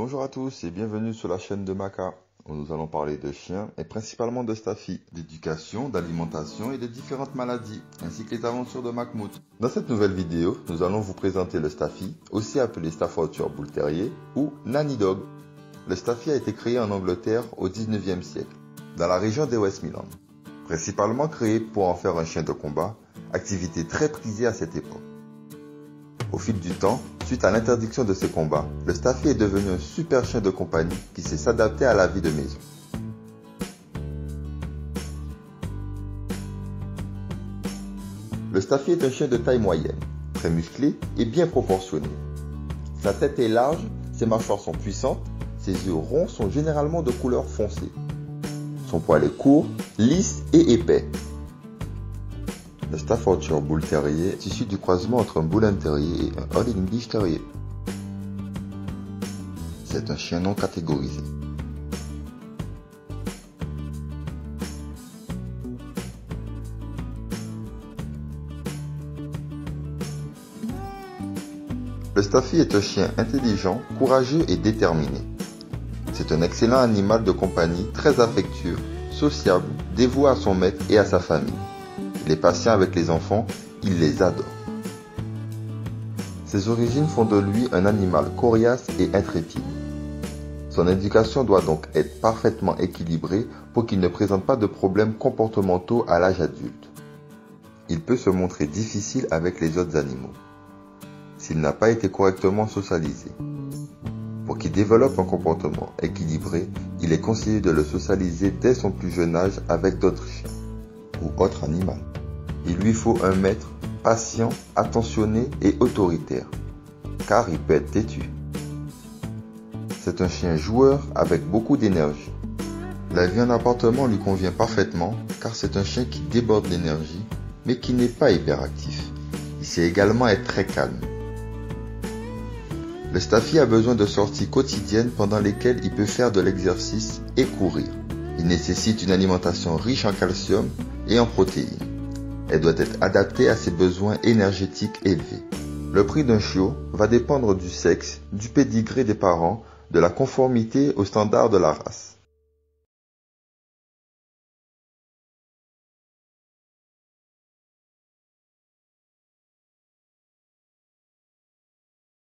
Bonjour à tous et bienvenue sur la chaîne de Maka, où nous allons parler de chiens et principalement de Staffy, d'éducation, d'alimentation et de différentes maladies, ainsi que les aventures de Mahmoud. Dans cette nouvelle vidéo, nous allons vous présenter le Staffy, aussi appelé Staffordshire Bull Terrier ou Nanny Dog. Le Staffy a été créé en Angleterre au 19e siècle, dans la région des West Midlands. Principalement créé pour en faire un chien de combat, activité très prisée à cette époque. Au fil du temps, suite à l'interdiction de ces combats, le Staffy est devenu un super chien de compagnie qui sait s'adapter à la vie de maison. Le Staffy est un chien de taille moyenne, très musclé et bien proportionné. Sa tête est large, ses mâchoires sont puissantes, ses yeux ronds sont généralement de couleur foncée. Son poil est court, lisse et épais. Le Staffordshire Bull Terrier est issu du croisement entre un Bull Terrier et un Old English Terrier. C'est un chien non catégorisé. Le Staffy est un chien intelligent, courageux et déterminé. C'est un excellent animal de compagnie, très affectueux, sociable, dévoué à son maître et à sa famille. Il est patient avec les enfants, il les adore. Ses origines font de lui un animal coriace et intrépide. Son éducation doit donc être parfaitement équilibrée pour qu'il ne présente pas de problèmes comportementaux à l'âge adulte. Il peut se montrer difficile avec les autres animaux, s'il n'a pas été correctement socialisé. Pour qu'il développe un comportement équilibré, il est conseillé de le socialiser dès son plus jeune âge avec d'autres chiens ou autres animaux. Il lui faut un maître patient, attentionné et autoritaire, car il peut être têtu. C'est un chien joueur avec beaucoup d'énergie. La vie en appartement lui convient parfaitement, car c'est un chien qui déborde l'énergie, mais qui n'est pas hyperactif. Il sait également être très calme. Le Staffy a besoin de sorties quotidiennes pendant lesquelles il peut faire de l'exercice et courir. Il nécessite une alimentation riche en calcium et en protéines. Elle doit être adaptée à ses besoins énergétiques élevés. Le prix d'un chiot va dépendre du sexe, du pédigré des parents, de la conformité aux standards de la race.